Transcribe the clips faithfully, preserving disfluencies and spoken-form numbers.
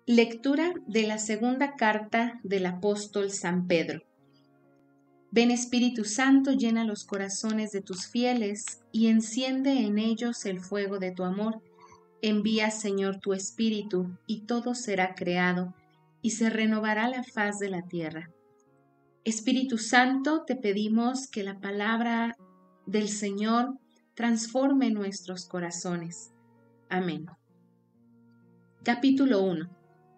Lectura de la segunda carta del apóstol San Pedro. Ven Espíritu Santo, llena los corazones de tus fieles y enciende en ellos el fuego de tu amor. Envía, Señor, tu Espíritu y todo será creado y se renovará la faz de la tierra. Espíritu Santo, te pedimos que la palabra del Señor transforme nuestros corazones. Amén. Capítulo uno.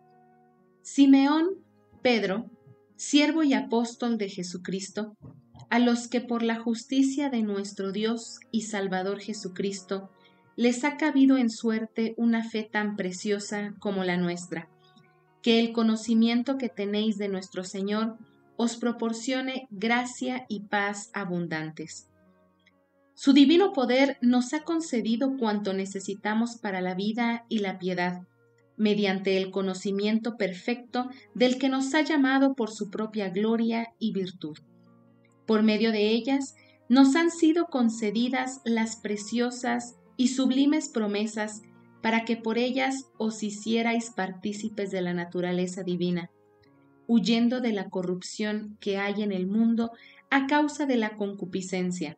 Simeón, Pedro, siervo y apóstol de Jesucristo, a los que por la justicia de nuestro Dios y Salvador Jesucristo les ha cabido en suerte una fe tan preciosa como la nuestra, que el conocimiento que tenéis de nuestro Señor os proporcione gracia y paz abundantes. Su divino poder nos ha concedido cuanto necesitamos para la vida y la piedad, mediante el conocimiento perfecto del que nos ha llamado por su propia gloria y virtud. Por medio de ellas nos han sido concedidas las preciosas y sublimes promesas para que por ellas os hicierais partícipes de la naturaleza divina, huyendo de la corrupción que hay en el mundo a causa de la concupiscencia.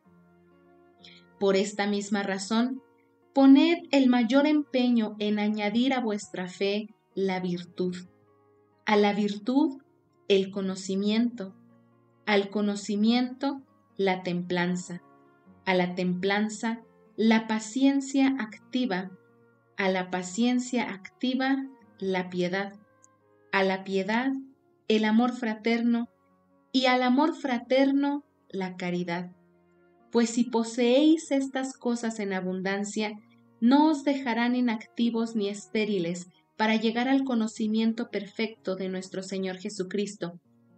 Por esta misma razón, poned el mayor empeño en añadir a vuestra fe la virtud, a la virtud el conocimiento, al conocimiento la templanza, a la templanza la paciencia activa, a la paciencia activa la piedad, a la piedad el amor fraterno y al amor fraterno la caridad. Pues si poseéis estas cosas en abundancia, no os dejarán inactivos ni estériles para llegar al conocimiento perfecto de nuestro Señor Jesucristo.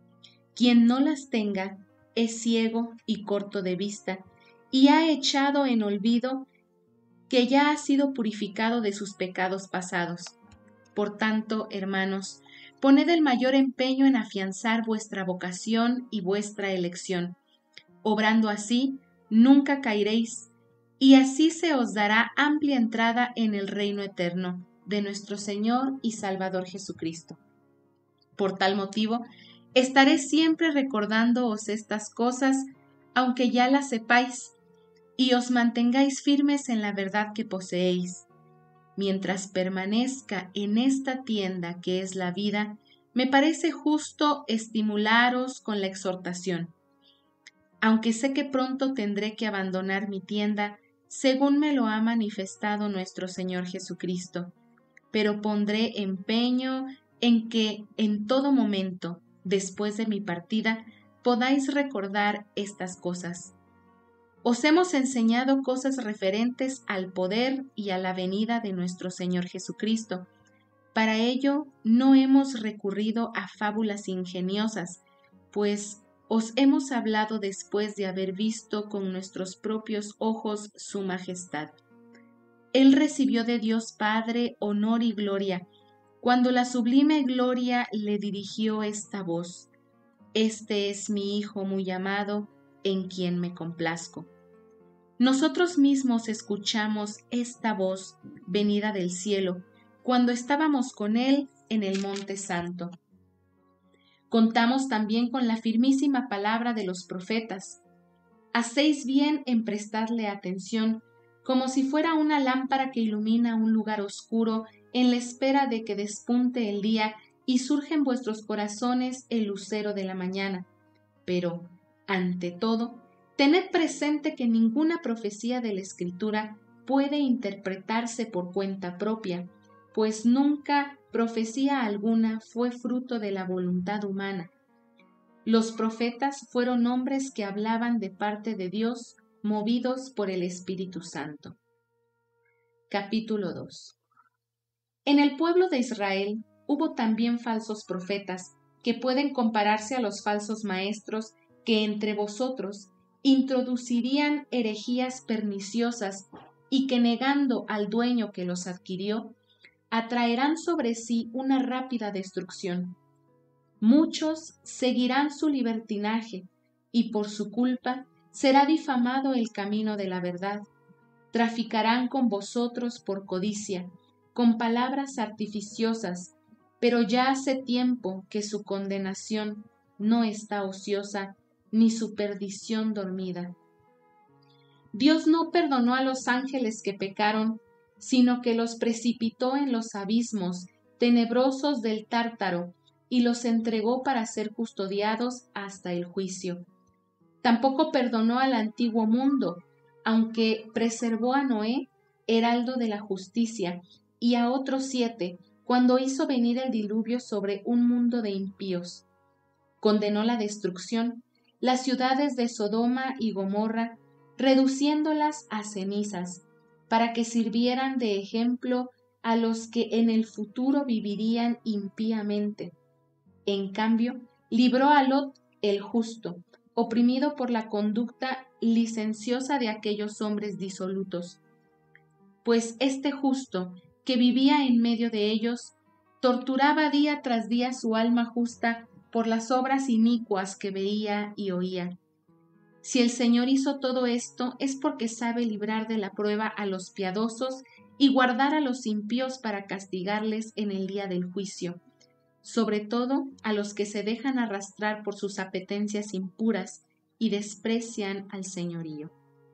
Quien no las tenga es ciego y corto de vista, y ha echado en olvido que ya ha sido purificado de sus pecados pasados. Por tanto, hermanos, poned el mayor empeño en afianzar vuestra vocación y vuestra elección. Obrando así, nunca caeréis, y así se os dará amplia entrada en el reino eterno de nuestro Señor y Salvador Jesucristo. Por tal motivo, estaré siempre recordándoos estas cosas, aunque ya las sepáis, y os mantengáis firmes en la verdad que poseéis. Mientras permanezca en esta tienda que es la vida, me parece justo estimularos con la exhortación. Aunque sé que pronto tendré que abandonar mi tienda, según me lo ha manifestado nuestro Señor Jesucristo, pero pondré empeño en que en todo momento, después de mi partida, podáis recordar estas cosas. Os hemos enseñado cosas referentes al poder y a la venida de nuestro Señor Jesucristo. Para ello no hemos recurrido a fábulas ingeniosas, pues os hemos hablado después de haber visto con nuestros propios ojos su majestad. Él recibió de Dios Padre honor y gloria, cuando la sublime gloria le dirigió esta voz: Este es mi Hijo muy amado, en quien me complazco. Nosotros mismos escuchamos esta voz venida del cielo, cuando estábamos con Él en el Monte Santo. Contamos también con la firmísima palabra de los profetas. Hacéis bien en prestarle atención, como si fuera una lámpara que ilumina un lugar oscuro en la espera de que despunte el día y surja en vuestros corazones el lucero de la mañana. Pero, ante todo, tened presente que ninguna profecía de la Escritura puede interpretarse por cuenta propia, pues nunca profecía alguna fue fruto de la voluntad humana. Los profetas fueron hombres que hablaban de parte de Dios, movidos por el Espíritu Santo. Capítulo dos. En el pueblo de Israel hubo también falsos profetas, que pueden compararse a los falsos maestros que entre vosotros introducirían herejías perniciosas y que, negando al dueño que los adquirió, atraerán sobre sí una rápida destrucción. Muchos seguirán su libertinaje, y por su culpa será difamado el camino de la verdad. Traficarán con vosotros por codicia, con palabras artificiosas, pero ya hace tiempo que su condenación no está ociosa, ni su perdición dormida. Dios no perdonó a los ángeles que pecaron, sino que los precipitó en los abismos tenebrosos del Tártaro y los entregó para ser custodiados hasta el juicio. Tampoco perdonó al antiguo mundo, aunque preservó a Noé, heraldo de la justicia, y a otros siete, cuando hizo venir el diluvio sobre un mundo de impíos. Condenó la destrucción, las ciudades de Sodoma y Gomorra, reduciéndolas a cenizas, para que sirvieran de ejemplo a los que en el futuro vivirían impíamente. En cambio, libró a Lot el justo, oprimido por la conducta licenciosa de aquellos hombres disolutos. Pues este justo, que vivía en medio de ellos, torturaba día tras día su alma justa por las obras inicuas que veía y oía. Si el Señor hizo todo esto, es porque sabe librar de la prueba a los piadosos y guardar a los impíos para castigarles en el día del juicio, sobre todo a los que se dejan arrastrar por sus apetencias impuras y desprecian al señorío.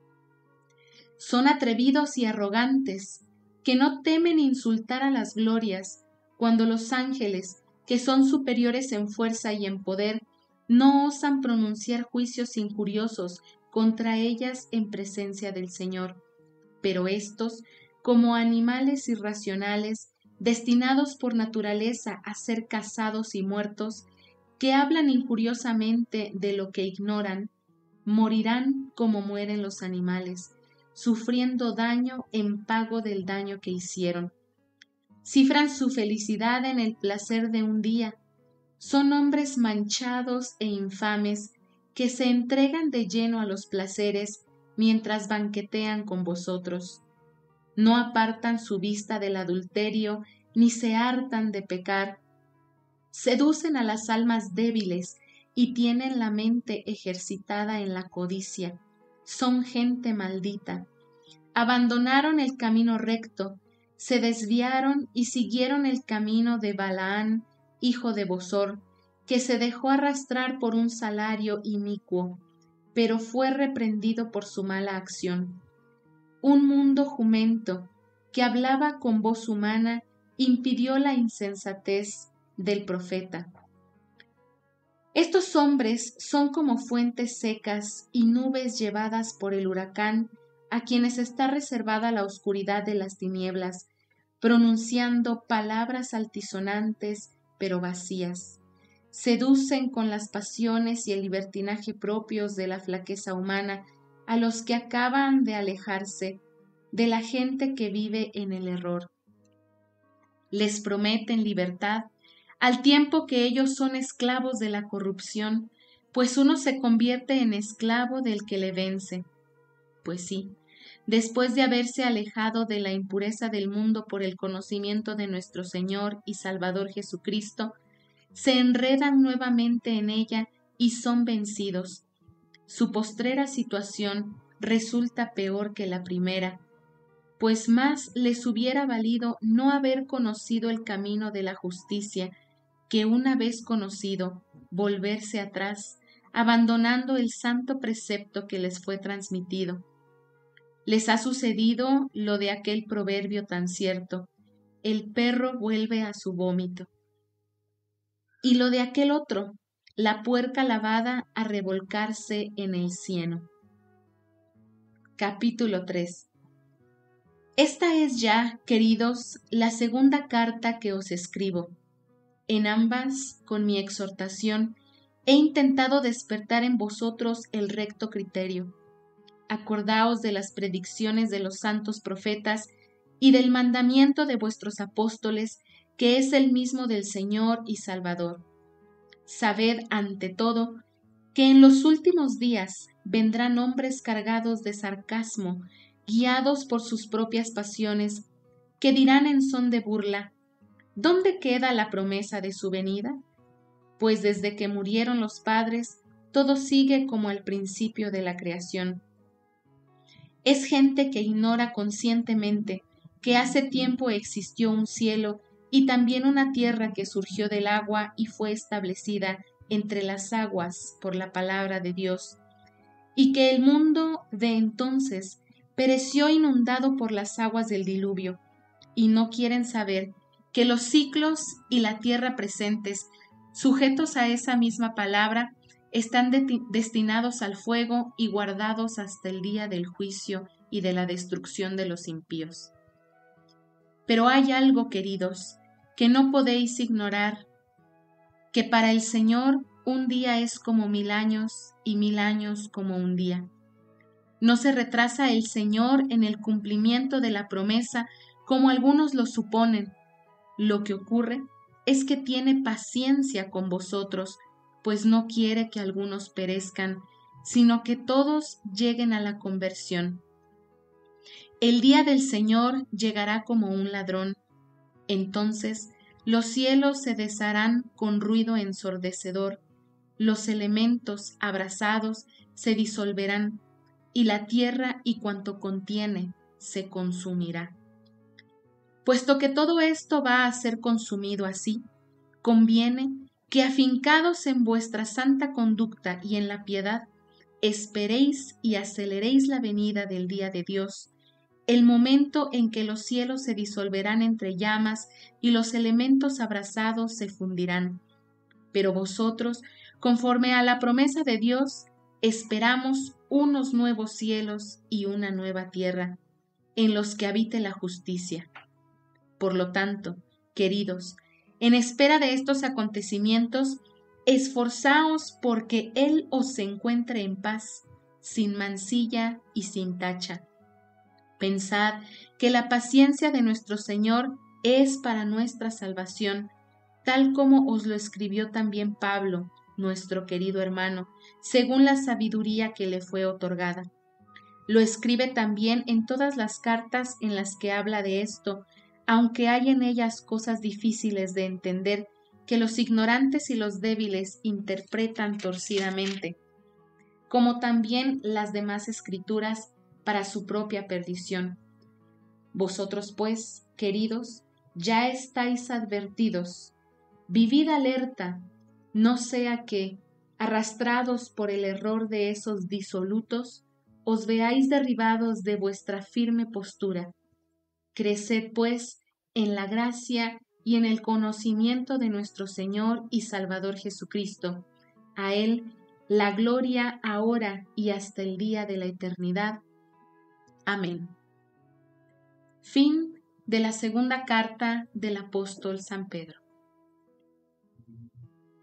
Son atrevidos y arrogantes, que no temen insultar a las glorias, cuando los ángeles, que son superiores en fuerza y en poder, no osan pronunciar juicios injuriosos contra ellas en presencia del Señor. Pero éstos, como animales irracionales, destinados por naturaleza a ser cazados y muertos, que hablan injuriosamente de lo que ignoran, morirán como mueren los animales, sufriendo daño en pago del daño que hicieron. Cifran su felicidad en el placer de un día. Son hombres manchados e infames que se entregan de lleno a los placeres mientras banquetean con vosotros. No apartan su vista del adulterio ni se hartan de pecar. Seducen a las almas débiles y tienen la mente ejercitada en la codicia. Son gente maldita. Abandonaron el camino recto, se desviaron y siguieron el camino de Balaán, hijo de Bosor, que se dejó arrastrar por un salario inicuo, pero fue reprendido por su mala acción. Un mundo jumento, que hablaba con voz humana, impidió la insensatez del profeta. Estos hombres son como fuentes secas y nubes llevadas por el huracán, a quienes está reservada la oscuridad de las tinieblas, pronunciando palabras altisonantes pero vacías. Seducen con las pasiones y el libertinaje propios de la flaqueza humana a los que acaban de alejarse de la gente que vive en el error. Les prometen libertad, al tiempo que ellos son esclavos de la corrupción, pues uno se convierte en esclavo del que le vence. Pues sí, después de haberse alejado de la impureza del mundo por el conocimiento de nuestro Señor y Salvador Jesucristo, se enredan nuevamente en ella y son vencidos. Su postrera situación resulta peor que la primera, pues más les hubiera valido no haber conocido el camino de la justicia, que una vez conocido, volverse atrás, abandonando el santo precepto que les fue transmitido. Les ha sucedido lo de aquel proverbio tan cierto: el perro vuelve a su vómito. Y lo de aquel otro: la puerca lavada a revolcarse en el cieno. Capítulo tres. Esta es ya, queridos, la segunda carta que os escribo. En ambas, con mi exhortación, he intentado despertar en vosotros el recto criterio. Acordaos de las predicciones de los santos profetas y del mandamiento de vuestros apóstoles, que es el mismo del Señor y Salvador. Sabed, ante todo, que en los últimos días vendrán hombres cargados de sarcasmo, guiados por sus propias pasiones, que dirán en son de burla: ¿dónde queda la promesa de su venida? Pues desde que murieron los padres, todo sigue como al principio de la creación. Es gente que ignora conscientemente que hace tiempo existió un cielo y también una tierra que surgió del agua y fue establecida entre las aguas por la palabra de Dios, y que el mundo de entonces pereció inundado por las aguas del diluvio, y no quieren saber que los ciclos y la tierra presentes, sujetos a esa misma palabra, están de- destinados al fuego y guardados hasta el día del juicio y de la destrucción de los impíos. Pero hay algo, queridos, que no podéis ignorar, que para el Señor un día es como mil años y mil años como un día. No se retrasa el Señor en el cumplimiento de la promesa como algunos lo suponen. Lo que ocurre es que tiene paciencia con vosotros, pues no quiere que algunos perezcan, sino que todos lleguen a la conversión. El día del Señor llegará como un ladrón. Entonces los cielos se desharán con ruido ensordecedor, los elementos abrasados se disolverán, y la tierra y cuanto contiene se consumirá. Puesto que todo esto va a ser consumido así, conviene que, afincados en vuestra santa conducta y en la piedad, esperéis y aceleréis la venida del día de Dios, el momento en que los cielos se disolverán entre llamas y los elementos abrasados se fundirán. Pero vosotros, conforme a la promesa de Dios, esperamos unos nuevos cielos y una nueva tierra, en los que habite la justicia. Por lo tanto, queridos, en espera de estos acontecimientos, esforzaos porque Él os encuentre en paz, sin mancilla y sin tacha. Pensad que la paciencia de nuestro Señor es para nuestra salvación, tal como os lo escribió también Pablo, nuestro querido hermano, según la sabiduría que le fue otorgada. Lo escribe también en todas las cartas en las que habla de esto, aunque hay en ellas cosas difíciles de entender que los ignorantes y los débiles interpretan torcidamente, como también las demás escrituras para su propia perdición. Vosotros, pues, queridos, ya estáis advertidos. Vivid alerta, no sea que, arrastrados por el error de esos disolutos, os veáis derribados de vuestra firme postura. Creced, pues, en la gracia y en el conocimiento de nuestro Señor y Salvador Jesucristo. A Él la gloria ahora y hasta el día de la eternidad. Amén. Fin de la segunda carta del apóstol San Pedro.